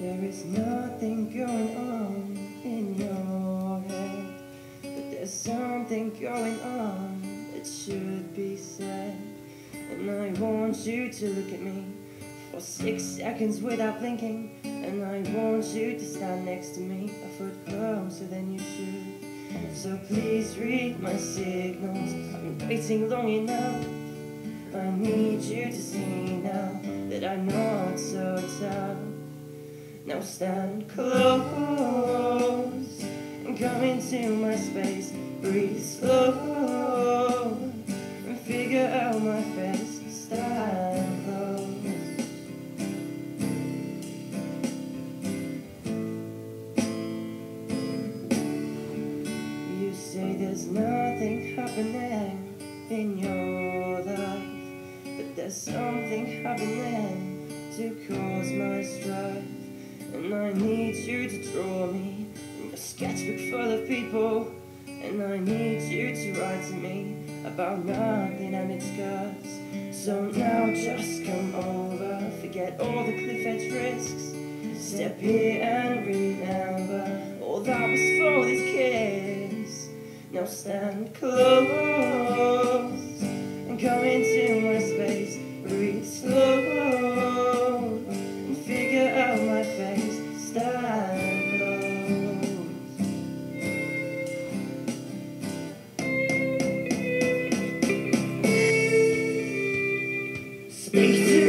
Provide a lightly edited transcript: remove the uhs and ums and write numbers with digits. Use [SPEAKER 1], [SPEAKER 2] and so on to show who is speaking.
[SPEAKER 1] There is nothing going on in your head, but there's something going on that should be said. And I want you to look at me for 6 seconds without blinking, and I want you to stand next to me a foot closer than you should. So please read my signals, I've been waiting long enough. I need you to see now that I'm not so tough. Now stand close and come into my space. Breathe slow and figure out my face. Stand close. You say there's nothing happening in your life, but there's something happening to cause my strife. And I need you to draw me in your sketchbook full of people, and I need you to write to me about nothing and its guts. So now just come over, forget all the cliff edge risks. Step here and remember all that was for this kiss. Now stand close and come into my space. Breathe slow and figure out my face. Stand close. Speak to